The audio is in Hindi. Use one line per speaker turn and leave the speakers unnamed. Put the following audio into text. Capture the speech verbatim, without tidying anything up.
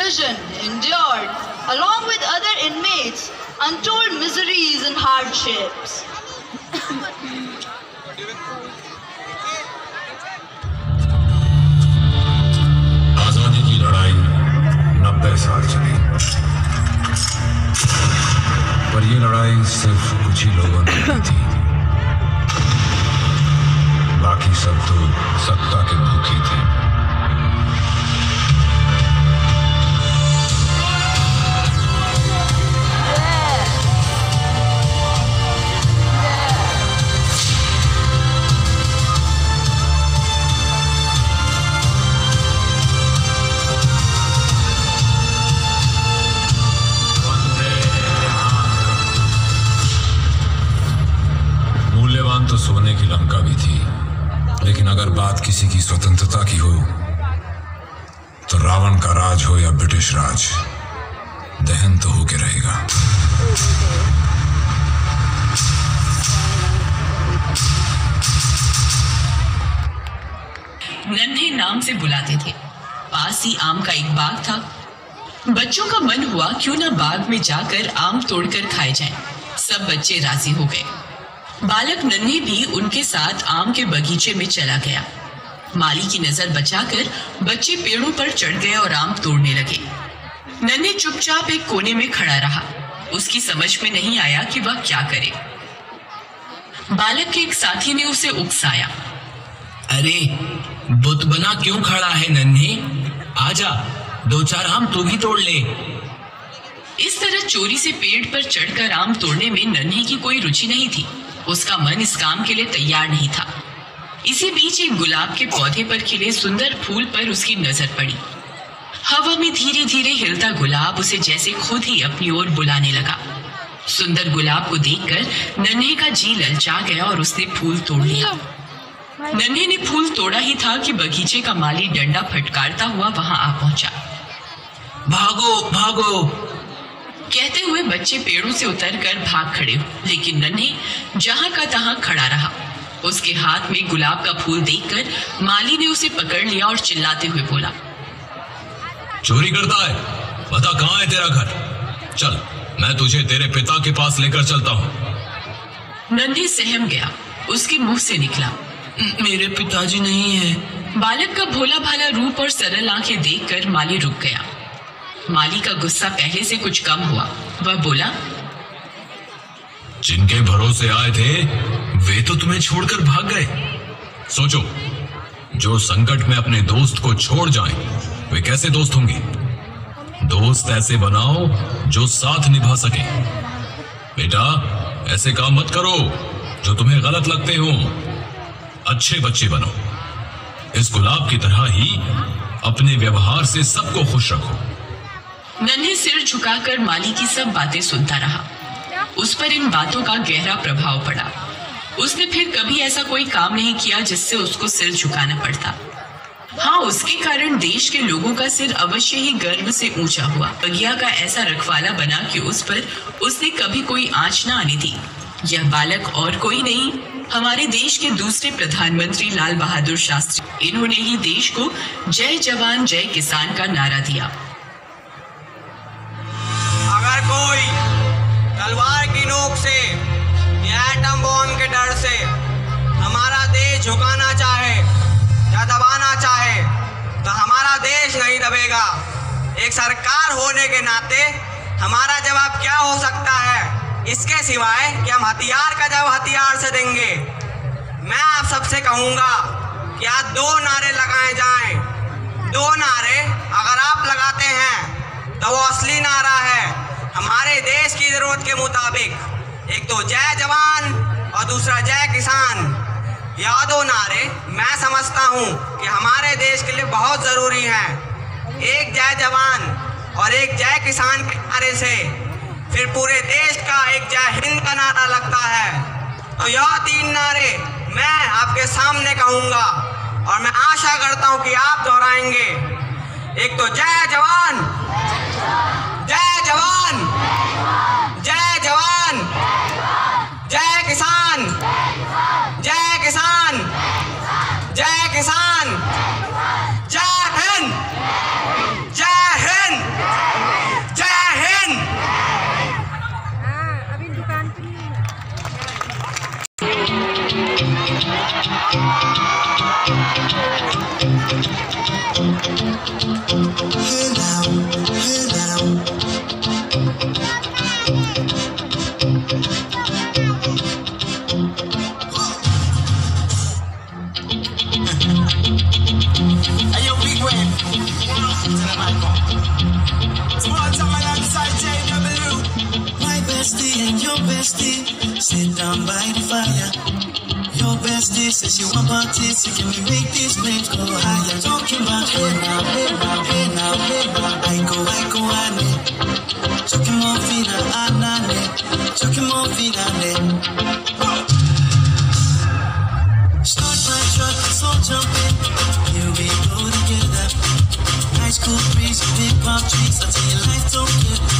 prison endured, along with other inmates, untold miseries and hardships.
आजादी की लड़ाई नब्बे साल चली, पर ये लड़ाई सिर्फ कुछ ही लोगों ने की थी। बाकी सब तो सत्ता के भूखे थे। मूल्यवान तो सोने की लंका भी थी, लेकिन अगर बात किसी की स्वतंत्रता की हो तो रावण का राज हो या ब्रिटिश राज, दहन तो होके रहेगा।
नन्हे नाम से बुलाते थे। पास ही आम का एक बाग था। बच्चों का मन हुआ क्यों ना बाग में जाकर आम तोड़कर खाए जाएं। सब बच्चे राजी हो गए। बालक नन्हे भी उनके साथ आम के बगीचे में चला गया। माली की नजर बचाकर बच्चे पेड़ों पर चढ़ गए और आम तोड़ने लगे। नन्हे चुपचाप एक कोने में खड़ा रहा। उसकी समझ में नहीं आया कि वह क्या करे। बालक के एक साथी ने उसे उकसाया।
अरे बुत बना क्यों खड़ा है नन्हे? आजा, दो चार आम तू भी तोड़ ले।
इस तरह चोरी से पेड़ पर चढ़कर आम तोड़ने में नन्हे की कोई रुचि नहीं थी। उसका मन इस काम के लिए तैयार नहीं था। इसी बीच एक गुलाब के पौधे पर खिले सुंदर फूल पर उसकी नजर पड़ी। हवा में धीरे धीरे हिलता गुलाब उसे जैसे खुद ही अपनी ओर बुलाने लगा। सुंदर गुलाब को देखकर नन्हे का जी ललचा गया और उसने फूल तोड़ लिया। नन्हे ने फूल तोड़ा ही था कि बगीचे का माली डंडा फटकारता हुआ वहां आ पहुंचा।
भागो भागो,
कहते हुए बच्चे पेड़ों से उतरकर भाग खड़े हुए, लेकिन नन्हे जहां का तहां खड़ा रहा। उसके हाथ में गुलाब का फूल देखकर माली ने उसे पकड़ लिया और चिल्लाते हुए बोला,
चोरी करता है? बता कहाँ है तेरा घर? चल, मैं तुझे तेरे पिता के पास लेकर चलता हूँ।
नन्हे सहम गया। उसके मुंह से निकला,
मेरे पिताजी नहीं है।
बालक का भोला भाला रूप और सरल आंखें देखकर माली रुक गया। माली का गुस्सा पहले से कुछ कम हुआ। वह बोला,
जिनके भरोसे आए थे वे तो तुम्हें छोड़कर भाग गए। सोचो, जो संकट में अपने दोस्त को छोड़ जाएं, वे कैसे दोस्त होंगे? दोस्त ऐसे बनाओ जो साथ निभा सके। बेटा, ऐसे काम मत करो जो तुम्हें गलत लगते हो। अच्छे बच्चे बनो। इस गुलाब की तरह ही अपने व्यवहार से सबको खुश रखो।
नन्हे सिर झुकाकर माली की सब बातें सुनता रहा। उस पर इन बातों का गहरा प्रभाव पड़ा। उसने फिर कभी ऐसा कोई काम नहीं किया जिससे उसको सिर झुकाना पड़ता। हाँ, उसके कारण देश के लोगों का सिर अवश्य ही गर्व से ऊंचा हुआ। बगिया का ऐसा रखवाला बना कि उस पर उसने कभी कोई आंच न आने दी। यह बालक और कोई नहीं, हमारे देश के दूसरे प्रधानमंत्री लाल बहादुर शास्त्री। इन्होंने ही देश को जय जवान जय किसान का नारा दिया।
अगर कोई तलवार की नोक से या एटम बॉम्ब के डर से हमारा देश झुकाना चाहे या दबाना चाहे तो हमारा देश नहीं दबेगा। एक सरकार होने के नाते हमारा जवाब क्या हो सकता है, इसके सिवाय कि हम हथियार का जवाब हथियार से देंगे। मैं आप सबसे कहूँगा कि आज दो नारे लगाए जाएं। दो नारे अगर आप लगाते हैं तो वो असली नारा है हमारे देश की ज़रूरत के मुताबिक। एक तो जय जवान और दूसरा जय किसान। यह दो नारे मैं समझता हूँ कि हमारे देश के लिए बहुत ज़रूरी हैं। एक जय जवान और एक जय किसान के नारे से फिर पूरे देश का एक जय हिंद का नारा लगता है। तो यह तीन नारे मैं आपके सामने कहूँगा और मैं आशा करता हूँ कि आप दोहराएंगे। एक तो जय जवान, जय जवान, जय जवान, जय किसान, जय किसान, जय किसान, जय हिंद, जय Hind.
Small time alongside J W. My bestie and your bestie sit down by the fire. Your bestie says she want parties, so can we make these flames go higher? Talking about hey now, hey now, hey now, hey now. I go, I go, I need. Talking more fina, I need. Talking more fina, start my truck, let's all jump in. Here we go together. Nice cool breeze, big palm trees. I tell you, life don't get